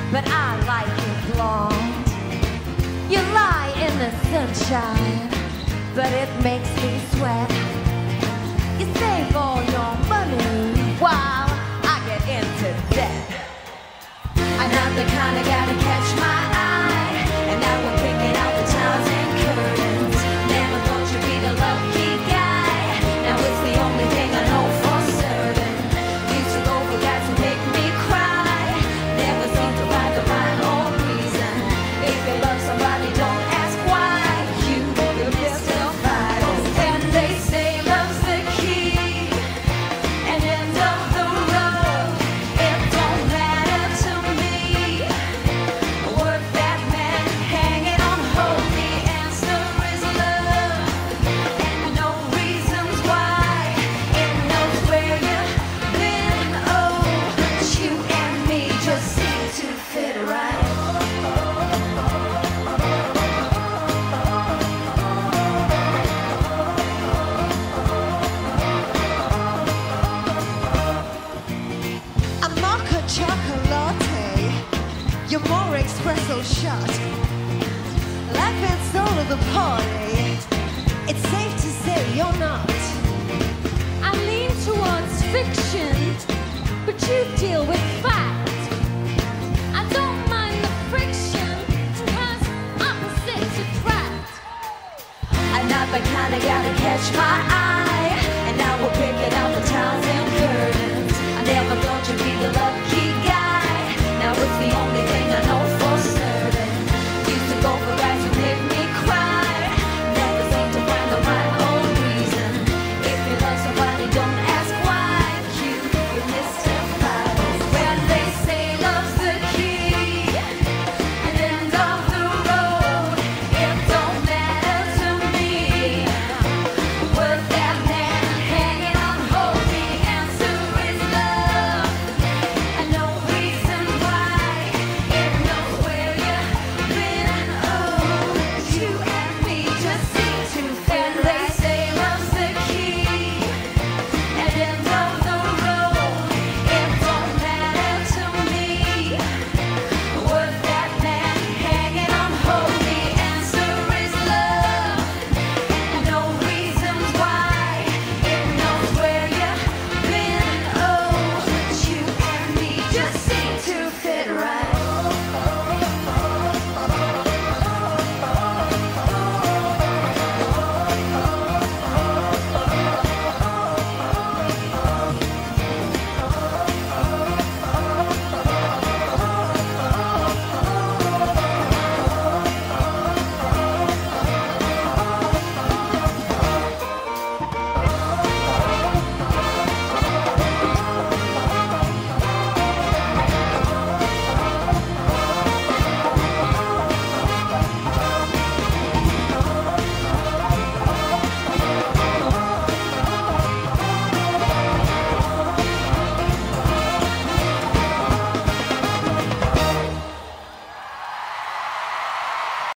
but I like you blonde. You lie in the sunshine, but it makes me sweat. You save all your money while I get into debt. I'm not the kind of guy to catch my eye, and now we're picking out the tiles and curtains. Never thought you'd be the lucky guy. Now it's the only thing I know for certain. Used to go for guys who make me cry. Never seem to find the rhyme or reason. If you love somebody, don't ask why. You will mystified. And they say love's the key and end of the road. It don't matter to me. Work that man hanging on hope. The answer is love, and no reasons why. It knows where you've been. Oh, but you and me just seem to fit right. A mocha chocolate, you're more espresso shot. Life and soul of the party, it's safe to say you're not. I lean towards fiction, but you deal with fact. I don't mind the friction, cause opposites attract. I'm not the kind of guy to catch my eye.